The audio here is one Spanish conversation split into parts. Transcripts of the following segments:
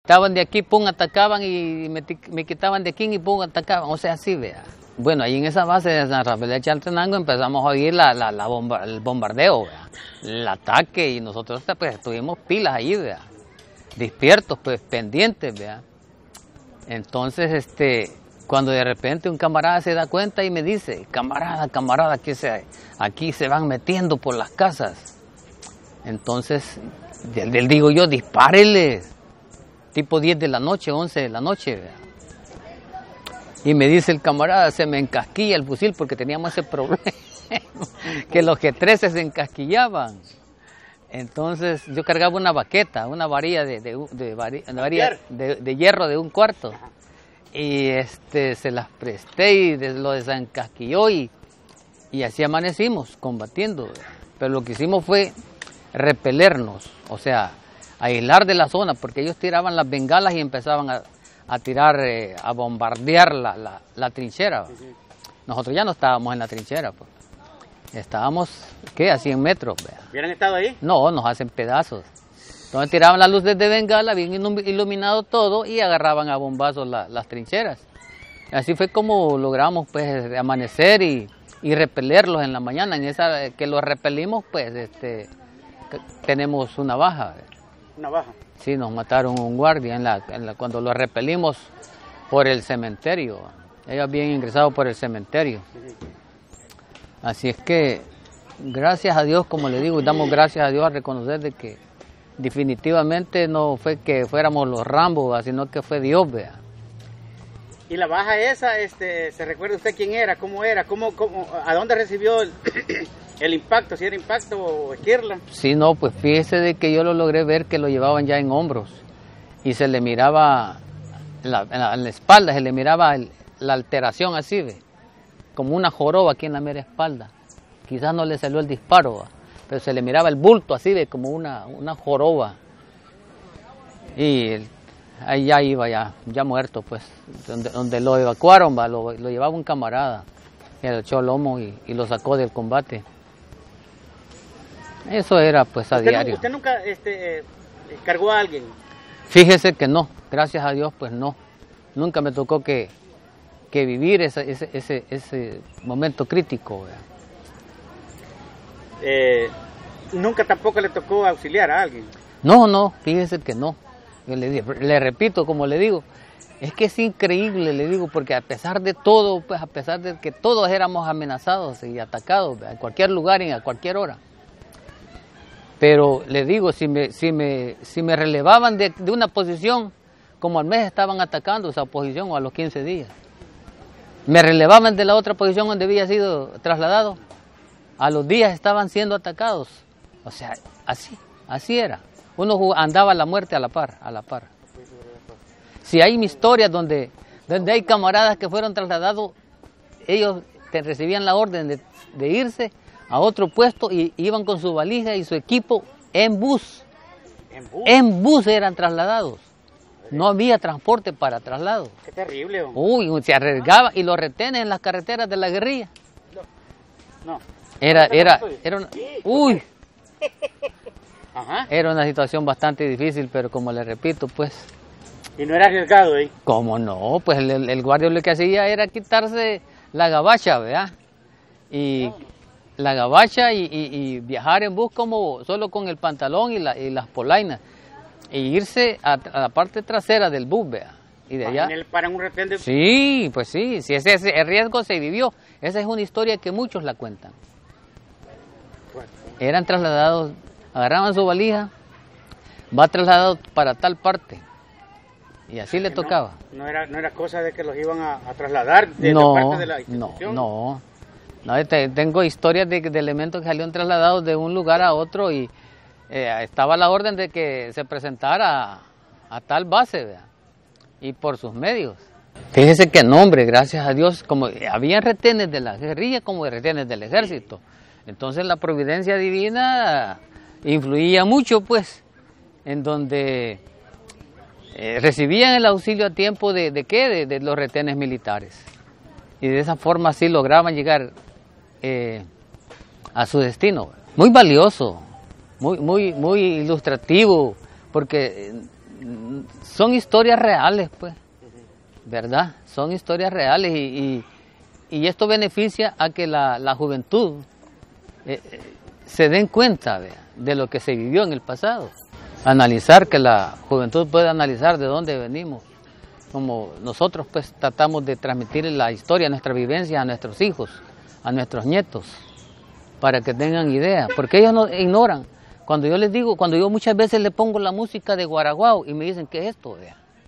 quitaban de aquí, pum, atacaban y me quitaban de aquí y pum, atacaban, o sea, así, vea. Bueno, ahí en esa base de San Rafael de Chaltenango empezamos a oír el bombardeo, vea, el ataque, y nosotros pues estuvimos pilas ahí, vea, despiertos, pues pendientes, vea. Entonces, cuando de repente un camarada se da cuenta y me dice, camarada, aquí se van metiendo por las casas. Entonces, le digo yo, dispárele, tipo 10 de la noche, 11 de la noche, vea. Y me dice el camarada, se me encasquilla el fusil porque teníamos ese problema, que los G-13 se encasquillaban. Entonces yo cargaba una baqueta, una varilla de hierro de 1/4. Y se las presté y lo desencasquilló y así amanecimos combatiendo. Pero lo que hicimos fue repelernos, o sea, aislar de la zona, porque ellos tiraban las bengalas y empezaban a tirar, a bombardear la trinchera. Nosotros ya no estábamos en la trinchera, pues. Estábamos, ¿qué? A 100 metros. Vea. ¿Hubieran estado ahí? No, nos hacen pedazos. Entonces tiraban las luces de bengala, bien iluminado todo, y agarraban a bombazos las trincheras. Así fue como logramos pues amanecer y repelerlos en la mañana. En esa que los repelimos, pues tenemos una baja. ¿Una baja? Sí, nos mataron un guardia cuando los repelimos por el cementerio. Ellos habían ingresado por el cementerio. Así es que, gracias a Dios, como le digo, y damos gracias a Dios a reconocer de que definitivamente no fue que fuéramos los Rambo, sino que fue Dios, vea. ¿Y la baja esa, se recuerda usted quién era, cómo era, a dónde recibió el impacto, si era impacto o esquirla? Sí, no, pues fíjese de que yo lo logré ver que lo llevaban ya en hombros y se le miraba en la espalda, se le miraba la alteración así, ve, como una joroba aquí en la mera espalda. Quizás no le salió el disparo, pero se le miraba el bulto así, ve, como una joroba. Y ahí ya iba, ya muerto, pues, donde lo evacuaron, lo llevaba un camarada, y le echó lomo y lo sacó del combate. Eso era, pues, a diario. ¿Usted nunca cargó a alguien? Fíjese que no, gracias a Dios, pues no. Nunca me tocó que vivir ese momento crítico. ¿Nunca tampoco le tocó auxiliar a alguien? No, fíjese que no. Le repito, como le digo, es que es increíble, le digo, porque a pesar de todo, pues a pesar de que todos éramos amenazados y atacados, en cualquier lugar y a cualquier hora. Pero le digo, si me relevaban de una posición, como al mes estaban atacando esa posición o a los 15 días. Me relevaban de la otra posición donde había sido trasladado, a los días estaban siendo atacados. O sea, así era. Uno andaba a la muerte a la par. Si hay historias donde hay camaradas que fueron trasladados, ellos recibían la orden de irse a otro puesto y iban con su valija y su equipo en bus. En bus eran trasladados. No había transporte para traslado. Qué terrible. Uy, se arriesgaba y los retenes en las carreteras de la guerrilla. No. Era una, uy. Ajá. Era una situación bastante difícil, pero como le repito, pues. ¿Y no era arriesgado ahí? ¿Cómo no? Pues el guardia lo que hacía era quitarse la gabacha, ¿verdad? Y la gabacha y viajar en bus como solo con el pantalón y las polainas. E irse a la parte trasera del bus, vea. Y de allá. ¿Para un retén de... Sí, pues sí, si ese riesgo se vivió. Esa es una historia que muchos la cuentan. Eran trasladados, agarraban su valija, va trasladado para tal parte. Y así le tocaba. No era cosa de que los iban a trasladar de parte de la institución. No, tengo historias de elementos que salieron trasladados de un lugar a otro y estaba la orden de que se presentara a tal base, ¿verdad? Y por sus medios. Fíjese que no, hombre, gracias a Dios, como había retenes de la guerrilla como de retenes del ejército. Entonces la providencia divina influía mucho, pues, en donde recibían el auxilio a tiempo de los retenes militares. Y de esa forma sí lograban llegar a su destino. Muy valioso, muy ilustrativo, porque son historias reales, pues, ¿verdad? Son historias reales y esto beneficia a que la juventud se den cuenta de lo que se vivió en el pasado. Analizar, que la juventud pueda analizar de dónde venimos. Como nosotros pues tratamos de transmitir la historia, nuestra vivencia a nuestros hijos, a nuestros nietos, para que tengan idea, porque ellos no ignoran. Cuando yo les digo, cuando yo muchas veces les pongo la música de Guaraguao y me dicen, ¿qué es esto?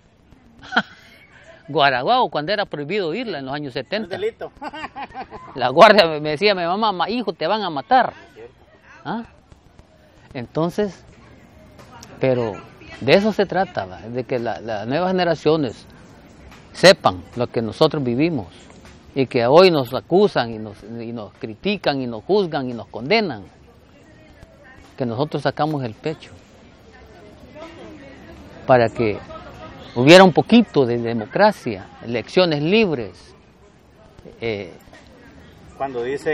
Guaraguao, cuando era prohibido oírla en los años 70. Un delito. La guardia me decía, mi mamá, hijo, te van a matar. ¿Ah? Entonces, pero de eso se trata, ¿va? De que las nuevas generaciones sepan lo que nosotros vivimos y que hoy nos acusan y nos critican y nos juzgan y nos condenan, que nosotros sacamos el pecho para que hubiera un poquito de democracia, elecciones libres. Cuando dice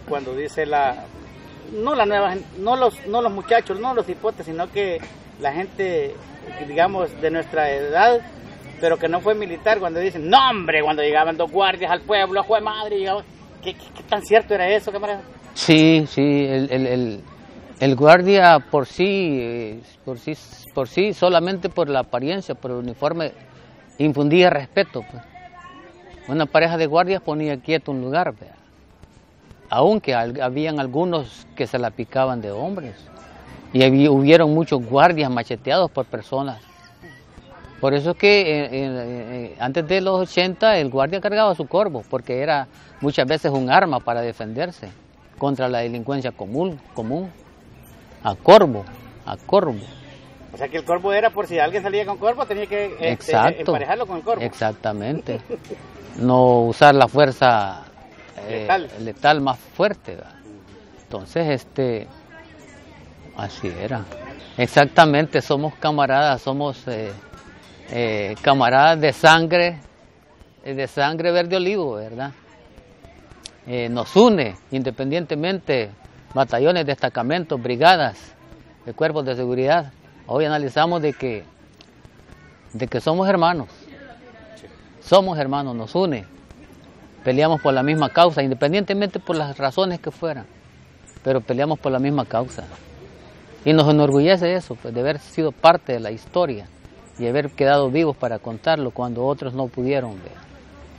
no los muchachos, no los hipotes, sino que la gente, digamos, de nuestra edad, pero que no fue militar, cuando dicen, no hombre, cuando llegaban 2 guardias al pueblo, ¡jue madre! ¿Qué tan cierto era eso, camarada? Sí, el guardia por sí, solamente por la apariencia, por el uniforme, infundía respeto, pues. Una pareja de guardias ponía quieto un lugar, ¿verdad? Aunque habían algunos que se la picaban de hombres, y hubieron muchos guardias macheteados por personas. Por eso es que antes de los 80 el guardia cargaba su corvo, porque era muchas veces un arma para defenderse contra la delincuencia común, a corvo. O sea que el corvo era por si alguien salía con corvo, tenía que emparejarlo con el corvo. Exactamente. No usar la fuerza letal más fuerte, ¿verdad? Entonces, así era. Exactamente, somos camaradas, somos camaradas de sangre verde olivo, ¿verdad? Nos une independientemente batallones, destacamentos, brigadas, de cuerpos de seguridad. Hoy analizamos de que somos hermanos. Somos hermanos, nos une. Peleamos por la misma causa, independientemente por las razones que fueran, pero peleamos por la misma causa. Y nos enorgullece eso, pues, de haber sido parte de la historia y haber quedado vivos para contarlo cuando otros no pudieron ver.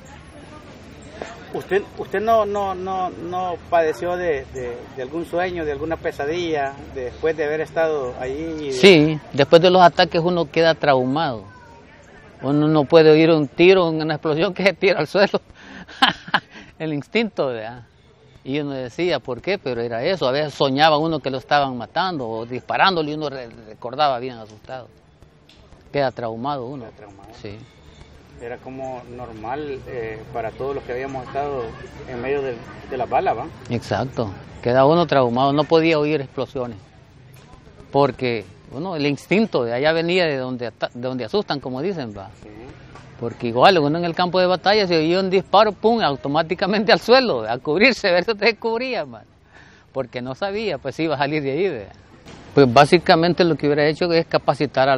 ¿Usted no padeció de algún sueño, de alguna pesadilla después de haber estado allí? Sí, después de los ataques uno queda traumado. Uno no puede oír un tiro, una explosión que se tira al suelo. El instinto, ¿verdad? Y uno decía, ¿por qué? Pero era eso. A veces soñaba uno que lo estaban matando o disparándole y uno recordaba bien asustado. Queda traumado uno. Queda traumado. Sí. Era como normal para todos los que habíamos estado en medio de las balas, ¿va? Exacto. Queda uno traumado. No podía oír explosiones. Porque el instinto de allá venía de donde asustan, como dicen, ¿va? Sí. Porque igual uno en el campo de batalla se oía un disparo, pum, automáticamente al suelo, a cubrirse, a ver si te descubría, man. Porque no sabía, pues iba a salir de ahí, ¿verdad? Pues básicamente lo que hubiera hecho es capacitar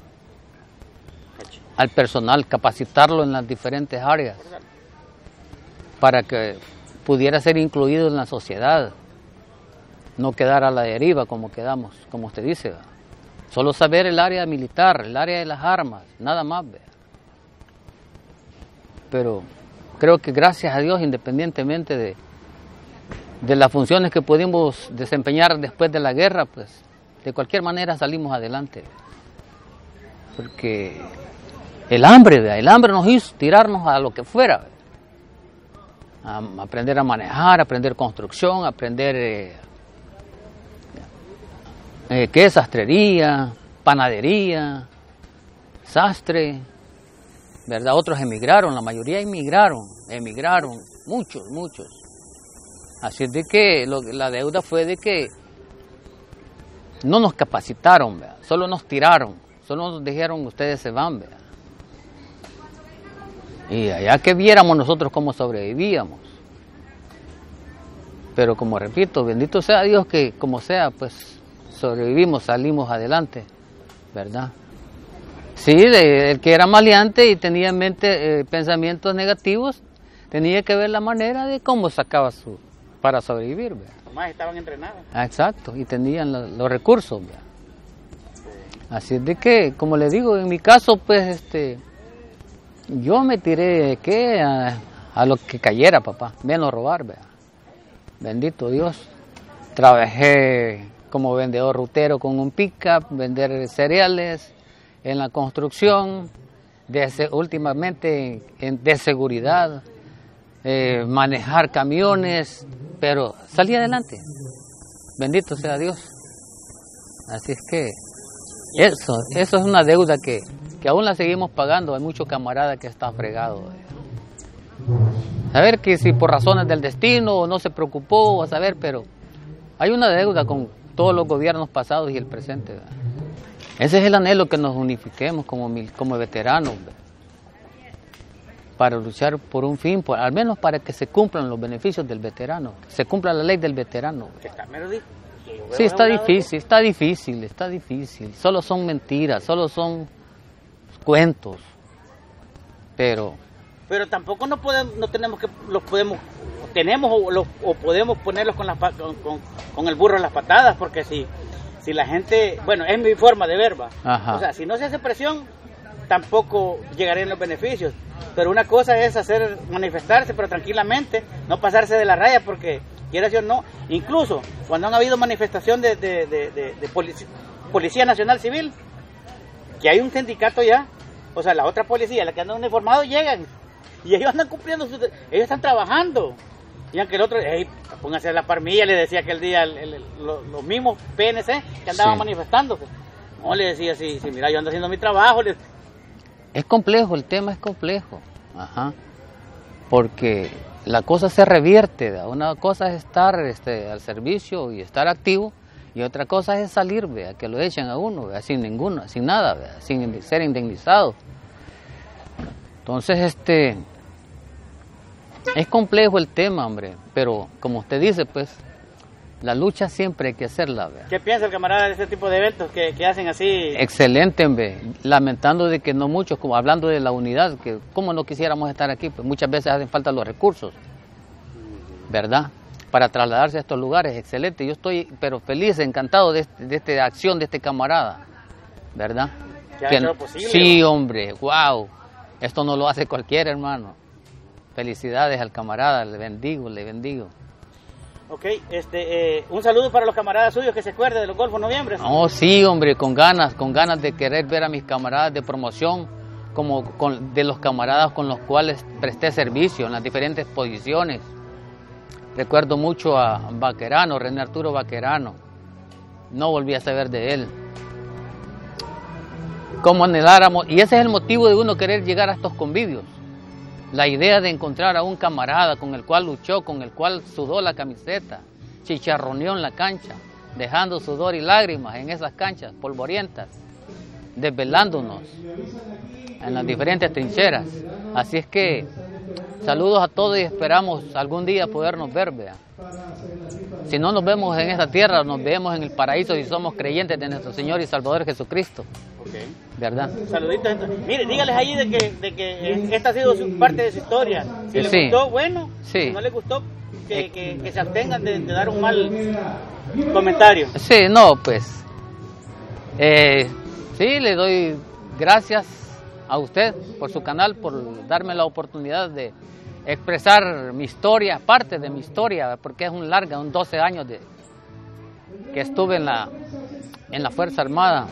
al personal, capacitarlo en las diferentes áreas, para que pudiera ser incluido en la sociedad, no quedar a la deriva como quedamos, como usted dice, ¿verdad? Solo saber el área militar, el área de las armas, nada más, ¿verdad? Pero creo que gracias a Dios, independientemente de las funciones que pudimos desempeñar después de la guerra, pues de cualquier manera salimos adelante. Porque el hambre nos hizo tirarnos a lo que fuera. A aprender a manejar, aprender construcción, aprender qué es sastrería, panadería, sastre, ¿verdad? Otros emigraron, la mayoría emigraron, muchos. Así es de que la deuda fue de que no nos capacitaron, ¿verdad? Solo nos tiraron, solo nos dijeron ustedes se van, ¿verdad? Y allá que viéramos nosotros cómo sobrevivíamos. Pero como repito, bendito sea Dios que como sea, pues sobrevivimos, salimos adelante, ¿verdad? Sí, el que era maleante y tenía en mente pensamientos negativos, tenía que ver la manera de cómo sacaba para sobrevivir, ¿verdad? Más estaban entrenados. Exacto, y tenían los recursos, ¿verdad? Así es de que, como le digo, en mi caso, pues, yo me tiré, a lo que cayera, papá, menos robar, ¿verdad? Bendito Dios. Trabajé como vendedor rutero con un pick-up, vender cereales en la construcción, últimamente de seguridad, manejar camiones, pero salí adelante. Bendito sea Dios. Así es que eso es una deuda que aún la seguimos pagando. Hay muchos camaradas que están fregados. A ver que si por razones del destino o no se preocupó, a saber, pero hay una deuda con todos los gobiernos pasados y el presente, ¿verdad? Ese es el anhelo, que nos unifiquemos como veteranos, ¿verdad? Para luchar por un fin, al menos para que se cumplan los beneficios del veterano, que se cumpla la ley del veterano. Sí, está difícil. Solo son mentiras, solo son cuentos, pero tampoco no tenemos que podemos ponerlos con el burro en las patadas, porque si la gente, bueno, es mi forma de ver, va. O sea, si no se hace presión, tampoco llegarían los beneficios. Pero una cosa es manifestarse, pero tranquilamente, no pasarse de la raya, porque quieras o no, incluso cuando han habido manifestación de Policía Nacional Civil, que hay un sindicato ya, o sea, la otra policía, la que andan uniformados, llegan, y ellos andan cumpliendo, ellos están trabajando, y aunque el otro, pónganse a la parmilla, le decía aquel día los mismos PNC que andaban manifestándose, no, le decía, sí, mira, yo ando haciendo mi trabajo. Es complejo, el tema es complejo, porque la cosa se revierte, ¿verdad? Una cosa es estar al servicio y estar activo, y otra cosa es salir, ¿verdad? Que lo echen a uno, ¿verdad? Sin nada, ¿verdad? Sin ser indemnizado. Entonces, es complejo el tema, hombre, pero como usted dice, pues, la lucha siempre hay que hacerla, ¿verdad? ¿Qué piensa el camarada de este tipo de eventos que hacen así? Excelente, hombre. Lamentando de que no muchos, como hablando de la unidad, que como no quisiéramos estar aquí, pues muchas veces hacen falta los recursos, ¿verdad? Para trasladarse a estos lugares. Excelente. Yo estoy, pero feliz, encantado de esta acción de este camarada, ¿verdad? ¿Qué ha hecho lo posible? Sí, hombre, wow. Esto no lo hace cualquiera, hermano. Felicidades al camarada, le bendigo. Ok, un saludo para los camaradas suyos que se acuerden de los Golfos Noviembre. Oh, sí, hombre, con ganas de querer ver a mis camaradas de promoción, de los camaradas con los cuales presté servicio en las diferentes posiciones. Recuerdo mucho a Vaquerano, René Arturo Vaquerano. No volví a saber de él. Cómo anheláramos, y ese es el motivo de uno querer llegar a estos convivios. La idea de encontrar a un camarada con el cual luchó, con el cual sudó la camiseta, chicharroneó en la cancha, dejando sudor y lágrimas en esas canchas polvorientas, desvelándonos en las diferentes trincheras. Así es que saludos a todos y esperamos algún día podernos ver, vea. Si no nos vemos en esta tierra, nos vemos en el paraíso si somos creyentes de nuestro Señor y Salvador Jesucristo. Okay. ¿Verdad? Saluditos. Mire, dígales ahí de que esta ha sido parte de su historia. Si les gustó, bueno. Si no les gustó, que se abstengan de dar un mal comentario. Sí, no, pues. Sí, le doy gracias a usted por su canal, por darme la oportunidad de expresar mi historia, parte de mi historia, porque es un 12 años que estuve en la Fuerza Armada.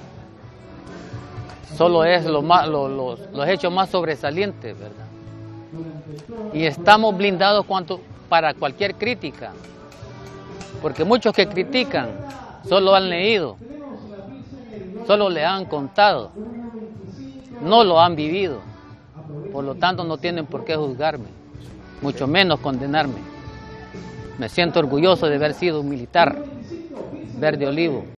Solo es los hechos más sobresalientes, ¿verdad? Y estamos blindados para cualquier crítica, porque muchos que critican solo han leído, solo le han contado, no lo han vivido, por lo tanto no tienen por qué juzgarme, mucho menos condenarme. Me siento orgulloso de haber sido un militar verde olivo.